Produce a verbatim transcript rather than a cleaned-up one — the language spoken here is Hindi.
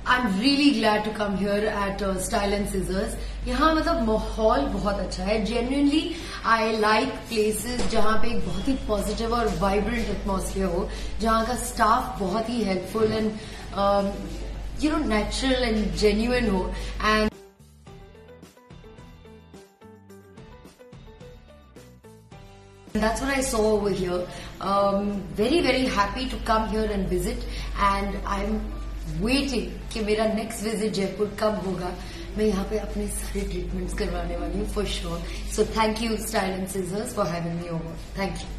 I am really glad to come here at Style and Scissors. यहाँ मतलब माहौल बहुत अच्छा है. जेन्युइनली आई लाइक प्लेसेस जहाँ पे एक बहुत ही पॉजिटिव और वाइब्रेंट एटमॉस्फेयर हो, जहाँ का स्टाफ बहुत ही helpful and you know natural and genuine हो. And that's what I saw over here. Um, very very happy to come here and visit, and I'm waiting कि मेरा next visit जयपुर कब होगा. मैं यहाँ पे अपने सारे ट्रीटमेंट्स करवाने वाली हूँ for sure. So thank you Style and Scissors for having me over. Thank you.